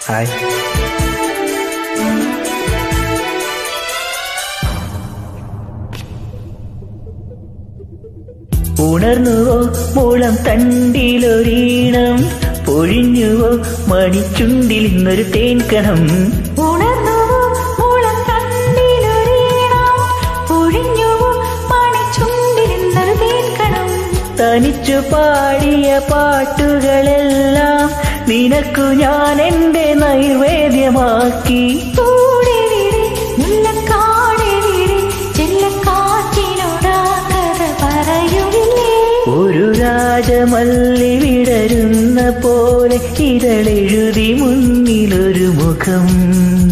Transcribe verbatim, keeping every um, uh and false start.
Hi. ഉണർന്നുവോ മൂളം തണ്ടിലൊരീണം, പൊഴിഞ്ഞുവോ മണിച്ചുണ്ടിൽ ഇന്നൊരു തേൻകണം. ഉണർന്നുവോ മൂളം തണ്ടിലൊരീണം, പൊഴിഞ്ഞുവോ മണിച്ചുണ്ടിൽ ഇന്നൊരു തേൻകണം. തനിച്ചു പാടിയ പാട്ടുകളെല്ലാം നിനക്കു ഞാൻ എന്റെ നൈവേദ്യമാക്കി. ഒരു രാജമല്ലി വിടരുന്ന പോലെ ഇതളെഴുതി മുന്നിലൊരു മുഖം.